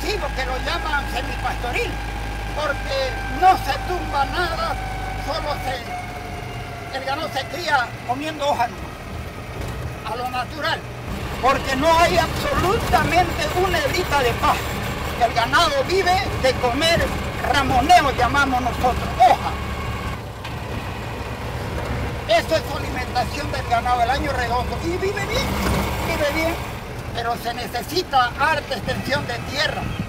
intensivo que lo llaman semipastoril, porque no se tumba nada, el ganado se cría comiendo hojas a lo natural, porque no hay absolutamente una hebrita de paja. El ganado vive de comer ramoneo, llamamos nosotros, hoja. Eso es su alimentación del ganado el año redondo y vive bien, pero se necesita harta extensión de tierra.